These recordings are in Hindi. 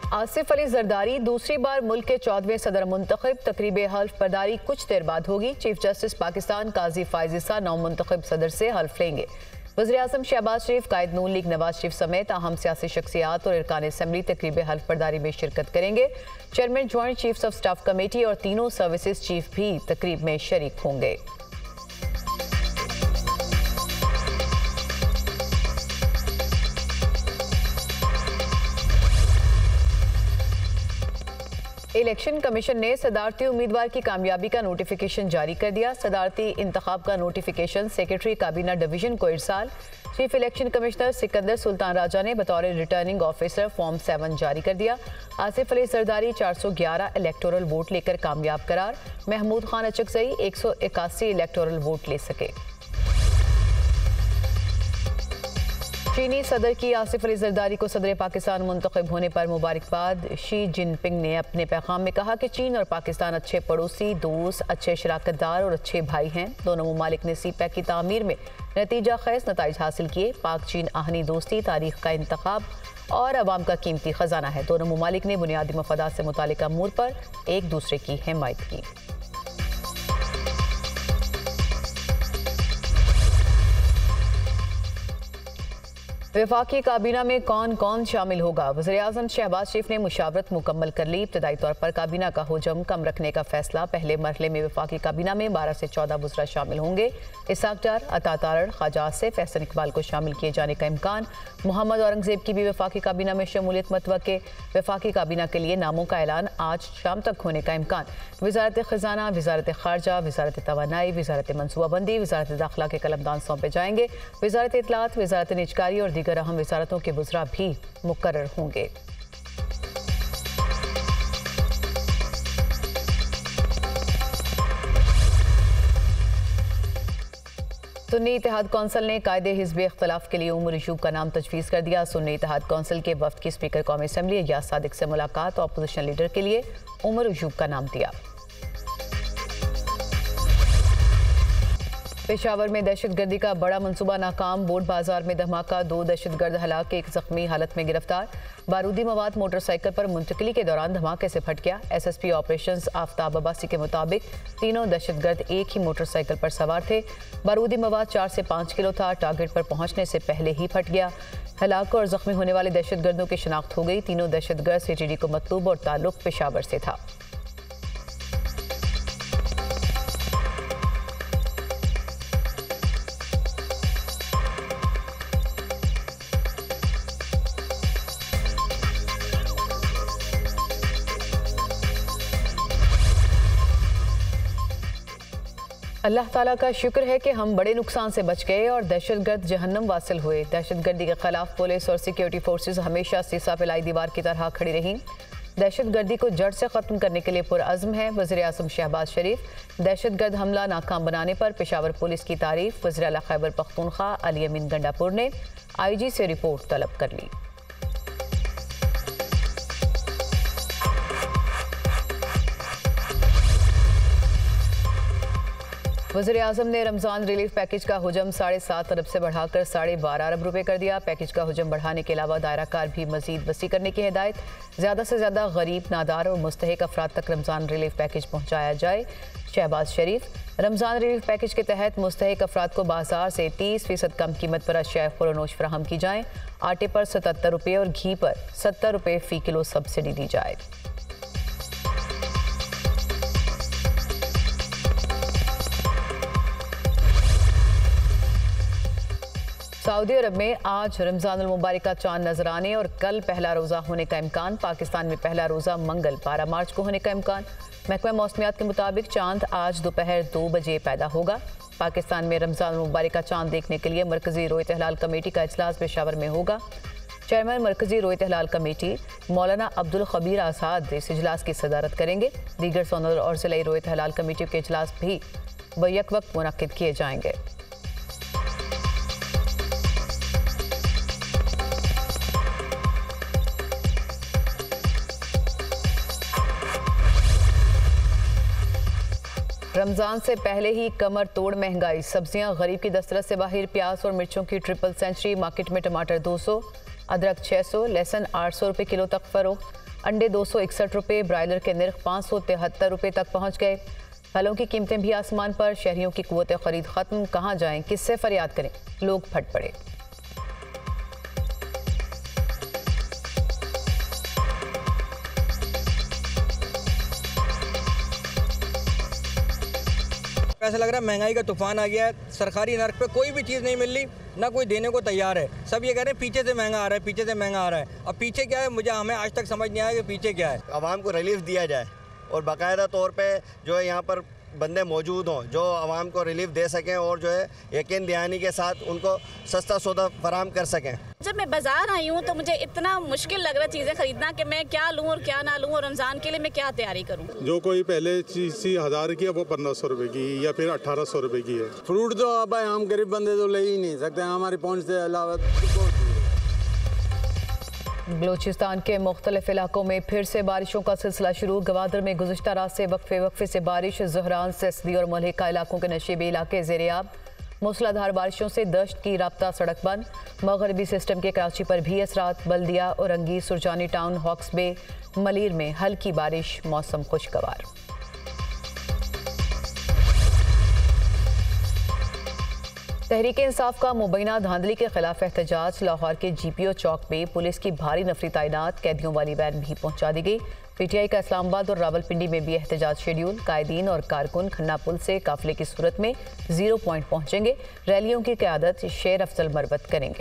आसिफ अली जरदारी दूसरी बार मुल्क के 14वें सदर मुंतखब। तकरीब हल्फ बर्दारी कुछ देर बाद होगी। चीफ जस्टिस पाकिस्तान काजी फाइज ईसा नौ मुंतखब सदर से हल्फ लेंगे। वज़ीर-ए-आज़म शहबाज शरीफ, कायद नून लीग नवाज शरीफ समेत अहम सियासी शख्सियात और अरकान असम्बली तकरीब हल्फ बर्दारी में शिरकत करेंगे। Chairman joint chiefs of staff committee और तीनों सर्विसेज चीफ भी तकरीब में शरीक होंगे। इलेक्शन कमीशन ने सदारती उम्मीदवार की कामयाबी का नोटिफिकेशन जारी कर दिया। सदारती इंतखाब का नोटिफिकेशन सेक्रेटरी काबीना डिवीजन को इरसाल। Chief election commissioner Sikandar Sultan Raja ने बतौर रिटर्निंग ऑफिसर फॉर्म 7 जारी कर दिया। आसिफ अली जरदारी 411 इलेक्टोरल वोट लेकर कामयाब करार। महमूद खान अचकजई 181 इलेक्टोरल वोट ले सके। चीनी सदर की आसिफ अली जरदारी को सदर पाकिस्तान मुंतखब होने पर मुबारकबाद। शी जिनपिंग ने अपने पैगाम में कहा कि चीन और पाकिस्तान अच्छे पड़ोसी, दोस्त, अच्छे शराकतदार और अच्छे भाई हैं। दोनों ममालिक ने सीपैक की तामीर में नतीजा खैज नताइज हासिल किए। पाक चीन आहनी दोस्ती तारीख का इंतखाब और अवाम का कीमती खजाना है। दोनों ममालिक ने बुनियादी मफादात से मुतालिक अमूर पर एक दूसरे की हिमायत की। वफाकी काबीना में कौन कौन शामिल होगा? वज़ीर-ए-आज़म शहबाज शरीफ ने मुशावरत मुकम्मल कर ली। इब्तदाई तौर पर काबीना का हुजम कम रखने का फैसला। पहले मरहले में वफाकी काबीना में 12 से 14 वज़रा शामिल होंगे। इसाक डार, अता तारड़, ख्वाजा आसिफ, एहसन इकबाल को शामिल किए जाने का इम्कान। मोहम्मद औरंगजेब की भी वफाकी काबीना में शमूलियत मतवक्के। वफाकी काबीना के लिए नामों का ऐलान आज शाम तक होने का इम्कान। वज़ारत ख़ज़ाना, वज़ारत ख़ारजा, वज़ारत तवानाई, वज़ारत मनसूबाबंदी, वज़ारत दाखिला के कलमदान सौंपे जाएंगे। वज़ारत इत्तलात, वज़ारत निजकारी और दीगर अहम वज़ारतों के वज़रा भी मुकर्रर होंगे। सुन्नी इत्तेहाद कौंसिल ने कायदे हिज़्ब इख्तिलाफ के लिए उमर अयूब का नाम तजवीज़ कर दिया। सुन्नी इत्तेहाद कौंसिल के वफ्द की स्पीकर कौमी असम्बली अय्याज सादिक से मुलाकात और अपोजिशन लीडर के लिए उमर अयूब का नाम दिया। पेशावर में दहशतगर्दी का बड़ा मंसूबा नाकाम। बोर्ड बाजार में धमाका, 2 दहशतगर्द हलाक, 1 जख्मी हालत में गिरफ्तार। बारूदी मवाद मोटरसाइकिल पर मुंतकिली के दौरान धमाके से फट गया। SSP ऑपरेशंस आफ्ताब अब्बासी के मुताबिक तीनों दहशतगर्द एक ही मोटरसाइकिल पर सवार थे। बारूदी मवाद 4 से 5 किलो था। टारगेट पर पहुंचने से पहले ही फट गया। हलाक और जख्मी होने वाले दहशतगर्दों की शिनाख्त हो गई। तीनों दहशतगर्द CTD को मतलूब और ताल्लुक पेशावर से था। अल्लाह ताला का शुक्र है कि हम बड़े नुकसान से बच गए और दहशतगर्द जहन्नम वासिल हुए। दहशतगर्दी के खिलाफ पुलिस और सिक्योरिटी फोर्सेस हमेशा सीसा फैलाई दीवार की तरह खड़ी रहीं। दहशतगर्दी को जड़ से ख़त्म करने के लिए पुरअज़्म है वज़ीर-ए-आज़म शहबाज शरीफ। दहशतगर्द हमला नाकाम बनाने पर पेशावर पुलिस की तारीफ। वज़ीर आला खैबर पख्तूनख्वा अली अमीन गंडापुर ने IG से रिपोर्ट तलब कर ली। वज़ीर-ए-आज़म ने रमज़ान रिलीफ पैकेज का हुजम 7.5 अरब से बढ़ाकर 12.5 अरब रुपए कर दिया। पैकेज का हुजम बढ़ाने के अलावा दायराकार भी मजीद वसी करने की हिदायत। ज़्यादा से ज़्यादा गरीब, नादार और मुस्तहिक अफराद तक रमज़ान रिलीफ पैकेज पहुँचाया जाए। शहबाज शरीफ, रमज़ान रिलीफ पैकेज के तहत मुस्तहिक अफराद को बाजार से 30% कम कीमत पर अशिया खुरनोश फराहम की जाएँ। आटे पर 77 रुपये और घी पर 70 रुपये फ़ी किलो सब्सिडी दी जाए। सऊदी अरब में आज रमज़ानुल मुबारक का चांद नजर आने और कल पहला रोज़ा होने का इम्कान। पाकिस्तान में पहला रोज़ा मंगल 12 मार्च को होने का इम्कान। महकमा मौसमियात के मुताबिक चांद आज दोपहर 2 बजे पैदा होगा। पाकिस्तान में रमज़ानुल मुबारक का चांद देखने के लिए मरकज़ी रोयत हिलाल कमेटी का इजलास पेशावर में होगा। चेयरमैन मरकज़ी रोयत हिलाल कमेटी मौलाना अब्दुल खबीर आज़ाद इस इजलास की सदारत करेंगे। दीगर सोनल और ज़िला रोयत हिलाल कमेटियों के इजलास भी बैक वक्त मुनक्किद किए जाएंगे। रमज़ान से पहले ही कमर तोड़ महंगाई। सब्जियां गरीब की दस्तरस से बाहर। प्याज और मिर्चों की ट्रिपल सेंचुरी। मार्केट में टमाटर 200, अदरक 600, लहसुन 800 रुपये किलो तक फरोख्त। अंडे 261 रुपये, ब्रायलर के निर्ख 573 रुपये तक पहुंच गए। फलों की कीमतें भी आसमान पर। शहरियों की कुव्वत खरीद खत्म, कहां जाएं, किससे फरियाद करें, लोग फट पड़े। ऐसा लग रहा है महंगाई का तूफान आ गया है। सरकारी नर्क पे कोई भी चीज़ नहीं मिल रही, ना कोई देने को तैयार है। सब ये कह रहे हैं पीछे से महंगा आ रहा है, पीछे से महंगा आ रहा है। अब पीछे क्या है, हमें आज तक समझ नहीं आया कि पीछे क्या है। आवाम को रिलीफ दिया जाए और बाकायदा तौर पे जो है यहाँ पर बंदे मौजूद हों जो आवाम को रिलीफ दे सकें और जो है यकीन दहानी के साथ उनको सस्ता सौदा फराहम कर सकें। जब मैं बाजार आई हूँ तो मुझे इतना मुश्किल लग रहा है चीज़ें खरीदना कि मैं क्या लूँ और क्या ना लूँ, और रमज़ान के लिए मैं क्या तैयारी करूँ। जो कोई पहले चीज़ 1000 की है वो 1500 रुपये की या फिर 1800 रुपये की है। फ्रूट तो अब हम गरीब बंदे तो ले ही नहीं सकते, हमारी पहुँच से अलावा। बलूचिस्तान के मुख्तलिफ इलाकों में फिर से बारिशों का सिलसिला शुरू। गवादर में गुज़िश्ता रात से वक्फे से बारिश। ज़हरान, सेसदी और मलहिका इलाकों के नशीबी इलाके ज़ेरियाब। मूसलाधार बारिशों से दश्त की राब्ता सड़क बंद। मगरबी सिस्टम के कराची पर भी असरात। Baldia, Orangi, Surjani town, Hawks Bay, Malir में हल्की बारिश। मौसम खुशगवार। तहरीक इंसाफ का मुबैना धांधली के खिलाफ एहतजाज। लाहौर के GPO चौक में पुलिस की भारी नफरी तैनात। कैदियों वाली वैन भी पहुंचा दी गई। PTI का इस्लामाबाद और रावलपिंडी में भी एहतजाज शेड्यूल। कायदीन और कारकुन खन्ना पुल से काफिले की सूरत में 0 पॉइंट पहुंचेंगे। रैलियों की क़यादत शेर अफजल मरवत करेंगे।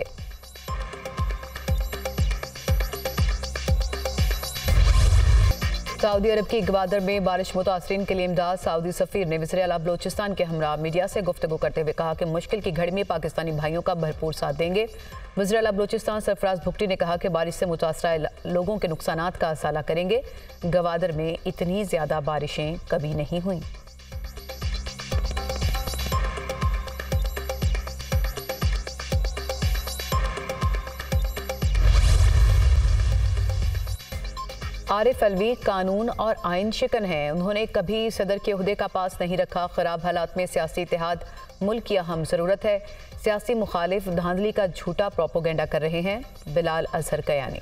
सऊदी अरब की गवादर में बारिश मुतासरीन के लिए इमदाद। सऊदी सफीर ने वज़ीर आला बलूचिस्तान के हमरा मीडिया से गुफ्तगू करते हुए कहा कि मुश्किल की घड़ी में पाकिस्तानी भाइयों का भरपूर साथ देंगे। वज़ीर आला बलूचिस्तान सरफराज भुगटी ने कहा कि बारिश से मुतासरा लोगों के नुकसानात का असाला करेंगे। गवादर में इतनी ज़्यादा बारिशें कभी नहीं हुई। आरिफ अलवी कानून और आइन शिकन हैं। उन्होंने कभी सदर के ओहदे का पास नहीं रखा। खराब हालात में सियासी इत्तेहाद मुल्क की अहम ज़रूरत है। सियासी मुखालिफ धांधली का झूठा प्रोपोगेंडा कर रहे हैं। बिलाल अजहर कयानी।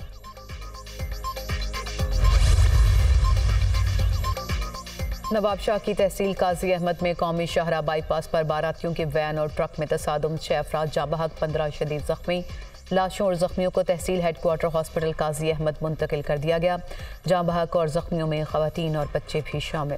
नवाब शाह की तहसील काजी अहमद में कौमी शाहरा बाईपास पर बारातियों की वैन और ट्रक में तसादुम। 6 अफराद जाँ बहक, 15 शदीद जख्मी। लाशों और जख्मियों को तहसील हेडक्वार्टर हॉस्पिटल काजी अहमद मुंतकिल कर दिया गया। जाँ बहक और जख्मियों में खवातीन और बच्चे भी शामिल।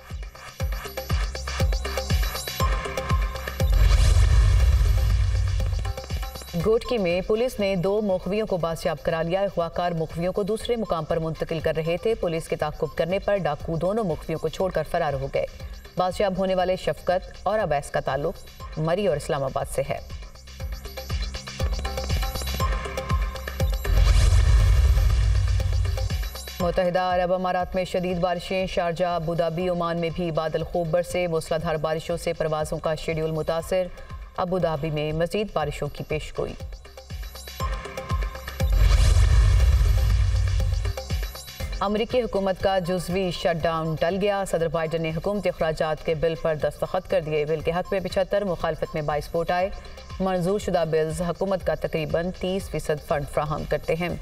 गोटकी में पुलिस ने 2 मुखबियों को बाजियाब करा लिया। अगवाकार मुखबियों को दूसरे मुकाम पर मुंतकिल कर रहे थे। पुलिस के ताक़ुब करने पर डाकू दोनों मुखबियों को छोड़कर फरार हो गए। बाजियाब होने वाले शफकत और अवैस का ताल्लुक मरी और इस्लामाबाद से है। मुत्तहिदा अरब अमारात में शदीद बारिशें। शारजा, अबू धाबी, ओमान में भी बादल खूब बरसे। मूसलाधार बारिशों से परवाज़ों का शेड्यूल मुतासिर। अबू धाबी में मज़ीद बारिशों की पेशगोई। अमरीकी हुकूमत का जुज़वी शटडाउन टल गया। सदर बाइडन ने हुकूमती अखराजात के बिल पर दस्तखत कर दिए। बिल के हक में 75, मुखालफत में 22 वोट आए। मंजूर शुदा बिल्स हुकूमत का तकरीबन 30% फंड फ्राहम करते हैं।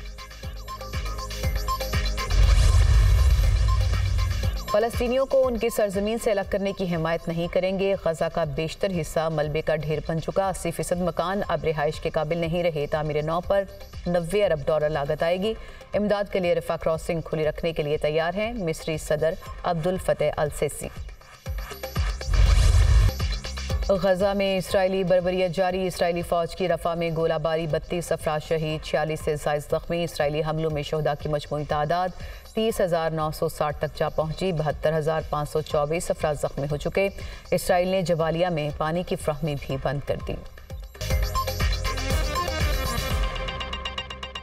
फ़लस्तीनियों को उनकी सरजमीन से अलग करने की हिमायत नहीं करेंगे। गजा का बेशतर हिस्सा मलबे का ढेर बन चुका। 80% मकान अब रिहाइश के काबिल नहीं रहे। तामीर नौ पर $90 अरब लागत आएगी। इमदाद के लिए रफा क्रॉसिंग खुली रखने के लिए तैयार हैं मिस्री सदर अब्दुल फतेह अल सीसी। गजा में इसराइली बर्बरियत जारी। इसराइली फौज की रफा में गोलाबारी, 32 अफराद शहीद, 46 से ज़ायद ज़ख्मी। इसराइली हमलों में शहदा की मजमूई तादाद 30,960 तक जा पहुंची। 72,524 अफराद ज़ख्मी हो चुके। इसराइल ने जबालिया में पानी की फ्राहमी भी बंद कर दी।